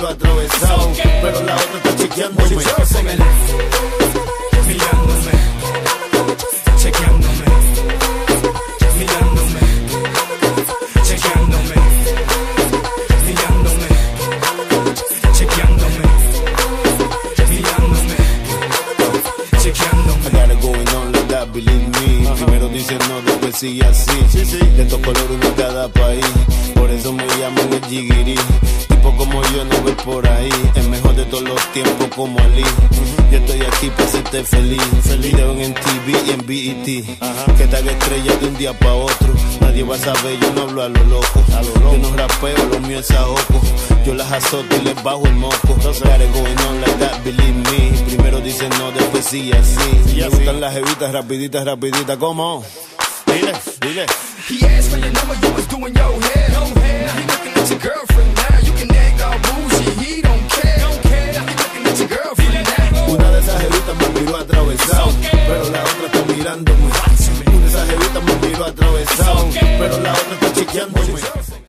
miró atravesado, pero la otra está chequeándome. Mirándome, chequeándome, mirándome, chequeándome, mirándome, chequeándome, mirándome, chequeándome. I got it going on like that, believe me. Primero dicen no, después sigue así. De estos colores de cada país, por eso me llaman el jiguirí. Tipo como yo no ves por ahí, el mejor de todos los tiempos como Ali. Yo estoy aquí para hacerte feliz. Video en TV y en BET. Que te haga estrella de un día para otro. Nadie va a saber, yo no hablo a lo loco. Yo no rapeo, lo mío es saoco. Yo las azoto y les bajo el moco. Got it going on like that, believe me. Primero dicen no, después sí así. Me gustan las jevitas rapiditas, rapiditas, ¿cómo? Dile, dile. He asked for your number, you was doing your hair. Now he looking at your girlfriend now. You can act all bougie, he don't care. Now he looking at your girlfriend now. Una de esas jevitas me miró atravesado, pero la otra está mirándome. Una de esas jevitas me miró atravesado, pero la otra está chequeándome.